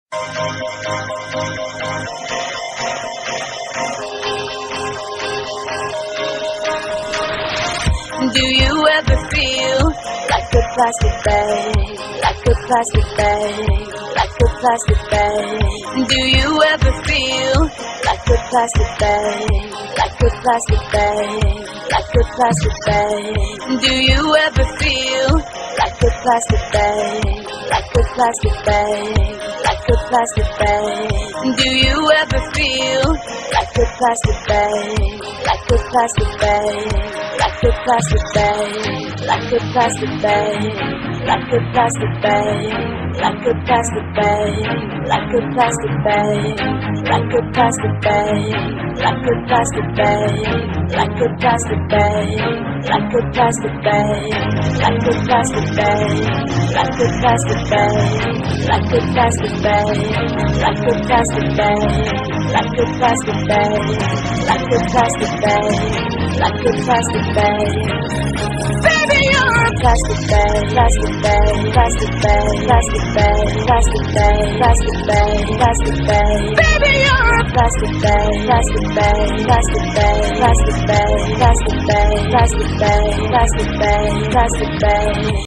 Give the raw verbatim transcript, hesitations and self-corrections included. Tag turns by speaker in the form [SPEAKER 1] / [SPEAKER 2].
[SPEAKER 1] Do you ever feel like a plastic bag, like a plastic bag, like a plastic bag? Do you ever feel like a plastic bag, like a plastic bag, like a plastic bag? Do you ever feel like a plastic bag, like a plastic bag, like a plastic bag? Do you ever feel like a plastic bag, like a plastic bag? Like a plastic bag, like a plastic bag, like a plastic bag, like a plastic bag, like a plastic bag, like a plastic bag, like a plastic bag, like a plastic bag, like a plastic bag, like a plastic bag, like a plastic bag, like a plastic bag, like a plastic bag, like a plastic bag, like a plastic bag, like a plastic bag. Baby, you're a plastic bag, plastic bag, plastic bag, plastic bag, plastic bag, plastic bag, plastic bag. Baby, you're a plastic bag, plastic bag, plastic bag, plastic bag, plastic bag, plastic bag, plastic bag, plastic bag.